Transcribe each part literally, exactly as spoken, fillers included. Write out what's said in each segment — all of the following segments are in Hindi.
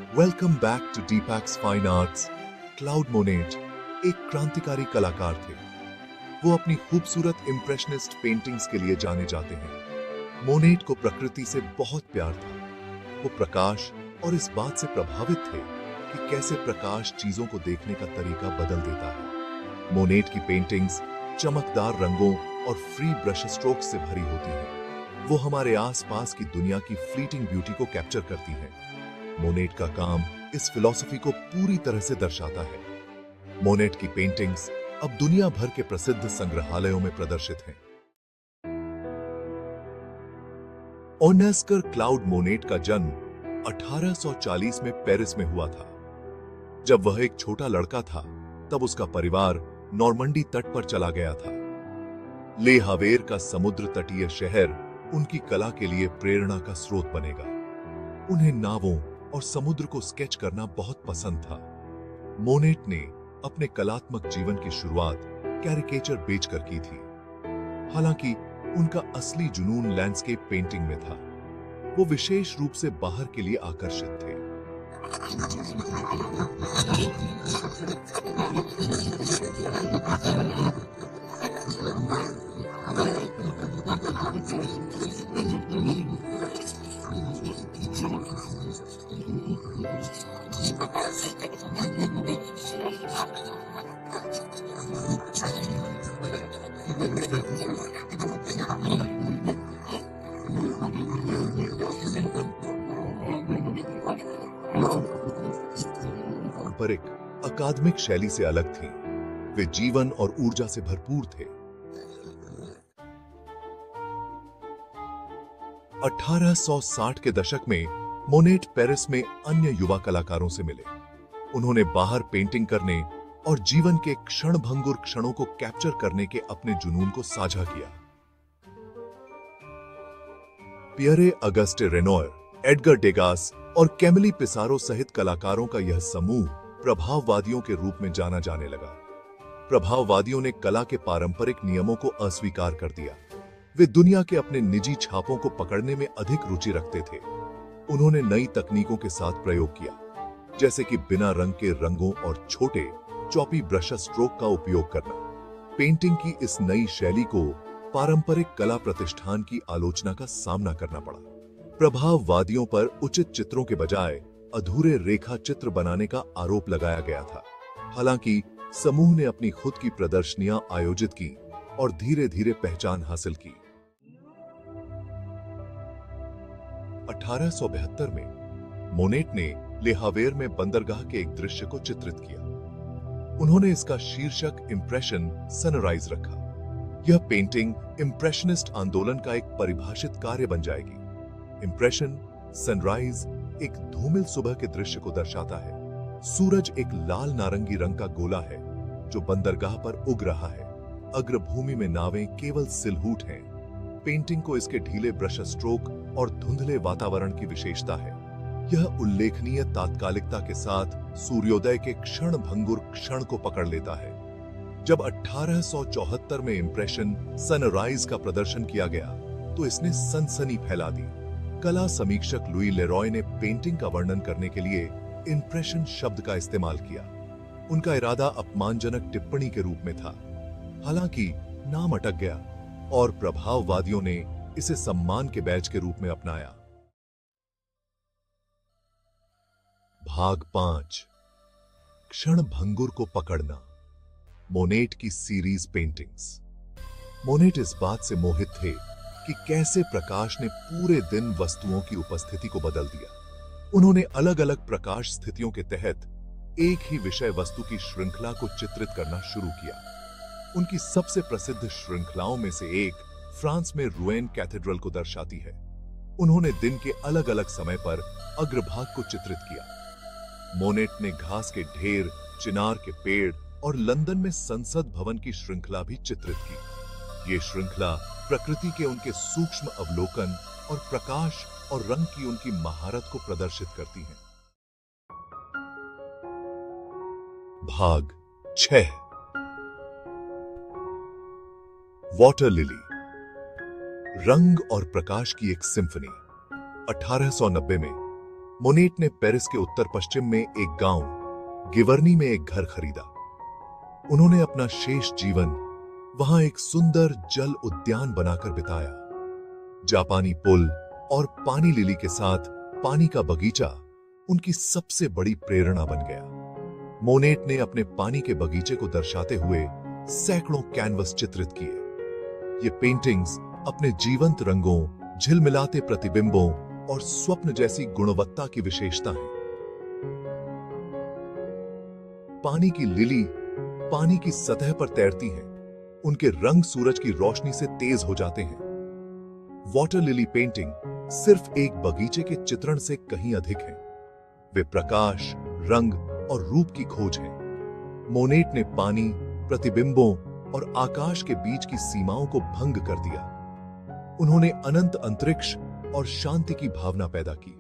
Welcome back to Deepak's fine arts. Claude Monet एक क्रांतिकारी कलाकार थे। वो अपनी खूबसूरत इम्प्रेशनिस्ट पेंटिंग्स के लिए जाने जाते हैं। मोनेट को प्रकृति से बहुत प्यार था। वो प्रकाश और इस बात से प्रभावित थे कि कैसे प्रकाश चीजों को देखने का तरीका बदल देता है। मोनेट की पेंटिंग्स चमकदार रंगों और फ्री ब्रश स्ट्रोक से भरी होती हैं। वो हमारे आसपास की दुनिया की फ्लीटिंग ब्यूटी को कैप्चर करती हैं। मोनेट का काम इस फिलॉसफी को पूरी तरह से दर्शाता है। मोनेट की पेंटिंग्स अब दुनिया भर के प्रसिद्ध संग्रहालयों में प्रदर्शित हैं। ऑस्कर क्लाउड मोनेट का जन्म अठारह सौ चालीस में पेरिस में हुआ था। जब वह एक छोटा लड़का था, तब उसका परिवार नॉर्मंडी तट पर चला गया था। ले हावेर का समुद्र तटीय शहर उनकी कला के लिए प्रेरणा का स्रोत बनेगा। उन्हें नावों और समुद्र को स्केच करना बहुत पसंद था। मोनेट ने अपने कलात्मक जीवन की शुरुआत कैरिकेचर बेचकर की थी। हालांकि उनका असली जुनून लैंडस्केप पेंटिंग में था। वो विशेष रूप से बाहर के लिए आकर्षित थे। पारंपरिक अकादमिक शैली से अलग थी। वे जीवन और ऊर्जा से भरपूर थे। अठारह सौ साठ के दशक में मोनेट पेरिस में अन्य युवा कलाकारों से मिले। उन्होंने बाहर पेंटिंग करने और जीवन के क्षणभंगुर क्षणों को कैप्चर करने के अपने जुनून को साझा किया। Pierre Auguste Renoir, Edgar Degas और कैमिली पिसारो सहित कलाकारों का यह समूह प्रभाववादियों के रूप में जाना जाने लगा। प्रभाववादियों ने कला के पारंपरिक नियमों को अस्वीकार कर दिया। वे दुनिया के अपने निजी छापों को पकड़ने में अधिक रुचि रखते थे। उन्होंने नई तकनीकों के साथ प्रयोग किया, जैसे कि बिना रंग के रंगों और छोटे चॉपी ब्रश स्ट्रोक का उपयोग करना। पेंटिंग की इस नई शैली को पारंपरिक कला प्रतिष्ठान की आलोचना का सामना करना पड़ा। प्रभाववादियों पर उचित चित्रों के बजाय अधूरे रेखा चित्र बनाने का आरोप लगाया गया था। हालांकि समूह ने अपनी खुद की प्रदर्शनियां आयोजित की और धीरे धीरे पहचान हासिल की। अठारह सौ बहत्तर में मोनेट ने ले हावेर में बंदरगाह के एक दृश्य को चित्रित किया। उन्होंने इसका शीर्षक इंप्रेशन सनराइज रखा। यह पेंटिंग इंप्रेशनिस्ट आंदोलन का एक परिभाषित कार्य बन जाएगी। इंप्रेशन सनराइज एक धूमिल सुबह के दृश्य को दर्शाता है। सूरज एक लाल नारंगी रंग का गोला है जो बंदरगाह पर उग रहा है। अग्रभूमि में नावें केवल सिलहूट हैं। पेंटिंग को इसके ढीले ब्रश स्ट्रोक और धुंधले वातावरण की विशेषता है। यह उल्लेखनीय तात्कालिकता के साथ सूर्योदय के क्षण भंगुर क्षण को पकड़ लेता है। जब अठारह सौ चौहत्तर में इंप्रेशन सनराइज का प्रदर्शन किया गया तो इसने सनसनी फैला दी। कला समीक्षक लुई लेरॉय ने पेंटिंग का वर्णन करने के लिए इंप्रेशन शब्द का इस्तेमाल किया। उनका इरादा अपमानजनक टिप्पणी के रूप में था। हालांकि नाम अटक गया और प्रभाववादियों ने इसे सम्मान के बैज के रूप में अपनाया। भाग पांच, क्षण भंगुर को पकड़ना। मोनेट की सीरीज पेंटिंग्स। मोनेट इस बात से मोहित थे कि कैसे प्रकाश ने पूरे दिन वस्तुओं की उपस्थिति को बदल दिया। उन्होंने अलग अलग प्रकाश स्थितियों के तहत एक ही विषय वस्तु की श्रृंखला को चित्रित करना शुरू किया। उनकी सबसे प्रसिद्ध श्रृंखलाओं में से एक फ्रांस में रूएन कैथेड्रल को दर्शाती है। उन्होंने दिन के अलग अलग समय पर अग्रभाग को चित्रित किया। मोनेट ने घास के ढेर, चिनार के पेड़ और लंदन में संसद भवन की श्रृंखला भी चित्रित की। ये श्रृंखला प्रकृति के उनके सूक्ष्म अवलोकन और प्रकाश और रंग की उनकी महारत को प्रदर्शित करती हैं। भाग छह, वाटर लिली। रंग और प्रकाश की एक सिम्फनी। अठारह सौ नब्बे में मोनेट ने पेरिस के उत्तर पश्चिम में एक गांव गिवर्नी में एक घर खरीदा। उन्होंने अपना शेष जीवन वहां एक सुंदर जल उद्यान बनाकर बिताया। जापानी पुल और पानी लिली के साथ पानी का बगीचा उनकी सबसे बड़ी प्रेरणा बन गया। मोनेट ने अपने पानी के बगीचे को दर्शाते हुए सैकड़ों कैनवस चित्रित किए। ये पेंटिंग्स अपने जीवंत रंगों, झिलमिलाते प्रतिबिंबों और स्वप्न जैसी गुणवत्ता की विशेषता है। पानी की लिली पानी की सतह पर तैरती हैं। उनके रंग सूरज की रोशनी से तेज हो जाते हैं। वाटर लिली पेंटिंग सिर्फ एक बगीचे के चित्रण से कहीं अधिक है। वे प्रकाश, रंग और रूप की खोज है। मोनेट ने पानी, प्रतिबिंबों और आकाश के बीच की सीमाओं को भंग कर दिया। उन्होंने अनंत अंतरिक्ष और शांति की भावना पैदा की।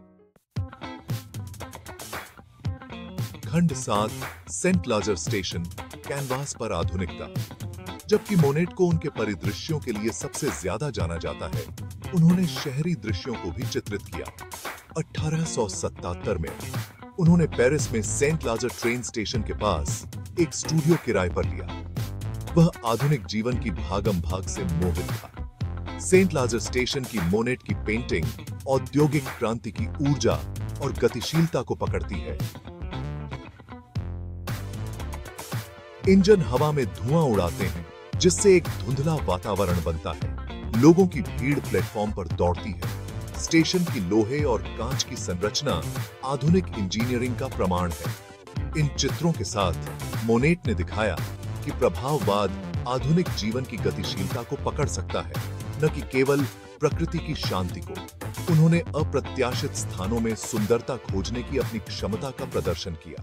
खंड सात, सेंट लाजर स्टेशन, कैनवास पर आधुनिकता। जबकि मोनेट को उनके परिदृश्यों के लिए सबसे ज्यादा जाना जाता है, उन्होंने शहरी दृश्यों को भी चित्रित किया। अठारह सौ सतहत्तर में उन्होंने पेरिस में सेंट लाजर ट्रेन स्टेशन के पास एक स्टूडियो किराए पर लिया। वह आधुनिक जीवन की भागम भाग से मोहित था। सेंट लाजर स्टेशन की मोनेट की पेंटिंग औद्योगिक क्रांति की ऊर्जा और गतिशीलता को पकड़ती है। इंजन हवा में धुआं उड़ाते हैं, जिससे एक धुंधला वातावरण बनता है। लोगों की भीड़ प्लेटफॉर्म पर दौड़ती है। स्टेशन की लोहे और कांच की संरचना आधुनिक इंजीनियरिंग का प्रमाण है। इन चित्रों के साथ मोनेट ने दिखाया कि प्रभाववाद आधुनिक जीवन की गतिशीलता को पकड़ सकता है, न कि केवल प्रकृति की शांति को। उन्होंने अप्रत्याशित स्थानों में सुंदरता खोजने की अपनी क्षमता का प्रदर्शन किया।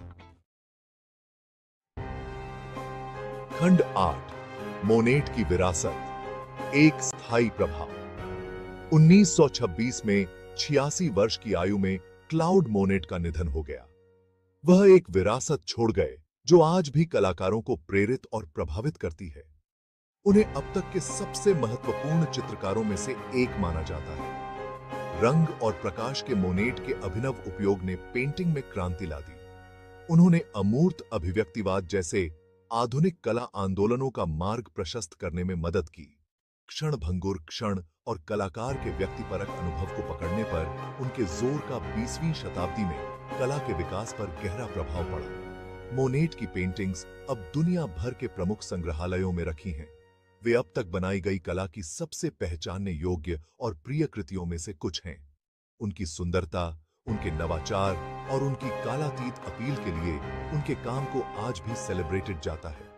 खंड आठ, मोनेट की विरासत, एक स्थायी प्रभाव। उन्नीस सौ छब्बीस में छियासी वर्ष की आयु में क्लाउड मोनेट का निधन हो गया। वह एक विरासत छोड़ गए जो आज भी कलाकारों को प्रेरित और प्रभावित करती है। उन्हें अब तक के सबसे महत्वपूर्ण चित्रकारों में से एक माना जाता है। रंग और प्रकाश के मोनेट के अभिनव उपयोग ने पेंटिंग में क्रांति ला दी। उन्होंने अमूर्त अभिव्यक्तिवाद जैसे आधुनिक कला आंदोलनों का मार्ग प्रशस्त करने में मदद की। क्षणभंगुर क्षण और कलाकार के व्यक्तिपरक अनुभव को पकड़ने पर उनके जोर का बीसवीं शताब्दी में कला के विकास पर गहरा प्रभाव पड़ा। मोनेट की पेंटिंग्स अब दुनिया भर के प्रमुख संग्रहालयों में रखी हैं। वे अब तक बनाई गई कला की सबसे पहचानने योग्य और प्रिय कृतियों में से कुछ हैं। उनकी सुंदरता, उनके नवाचार और उनकी कालातीत अपील के लिए उनके काम को आज भी सेलिब्रेटेड जाता है।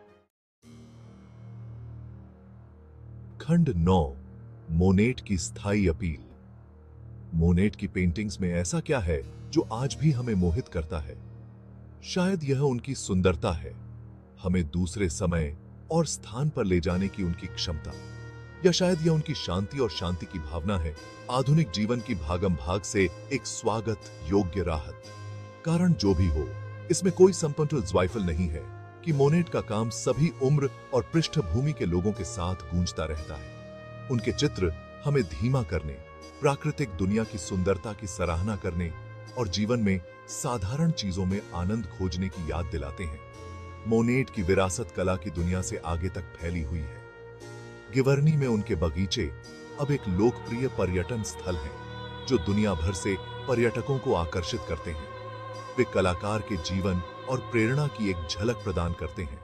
खंड नौ, मोनेट की स्थायी अपील। मोनेट की पेंटिंग्स में ऐसा क्या है जो आज भी हमें मोहित करता है? शायद यह उनकी सुंदरता है, हमें दूसरे समय और स्थान पर ले जाने की उनकी क्षमता, या शायद यह उनकी शांति और शांति की भावना है, आधुनिक जीवन की भागम भाग से एक स्वागत योग्य राहत। कारण जो भी हो, इसमें कोई संपन्न ज़्वाइफल नहीं है कि मोनेट का काम सभी उम्र और पृष्ठभूमि के लोगों के साथ गूंजता रहता है। उनके चित्र हमें धीमा करने, प्राकृतिक दुनिया की सुंदरता की सराहना करने और जीवन में साधारण चीजों में आनंद खोजने की याद दिलाते हैं। मोनेट की विरासत कला की दुनिया से आगे तक फैली हुई है। गिवर्नी में उनके बगीचे अब एक लोकप्रिय पर्यटन स्थल हैं, जो दुनिया भर से पर्यटकों को आकर्षित करते हैं। वे कलाकार के जीवन और प्रेरणा की एक झलक प्रदान करते हैं।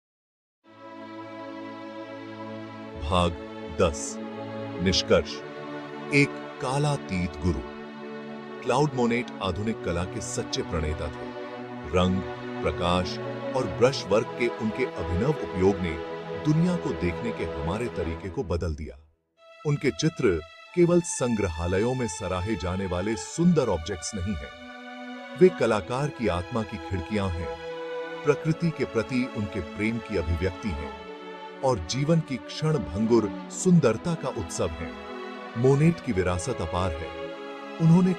भाग दस, निष्कर्ष। एक कालातीत गुरु। क्लाउड मोनेट आधुनिक कला के सच्चे प्रणेता थे। रंग, प्रकाश और ब्रश वर्क के उनके अभिनव उपयोग ने दुनिया को देखने के हमारे तरीके को बदल दिया। उनके चित्र केवल संग्रहालयों में सराहे जाने वाले सुंदर ऑब्जेक्ट्स नहीं हैं। वे कलाकार की आत्मा की खिड़कियां हैं, प्रकृति के प्रति उनके प्रेम की अभिव्यक्ति हैं और जीवन की क्षण भंगुर सुंदरता का उत्सव है। मोनेट की विरासत अपार है। उन्होंने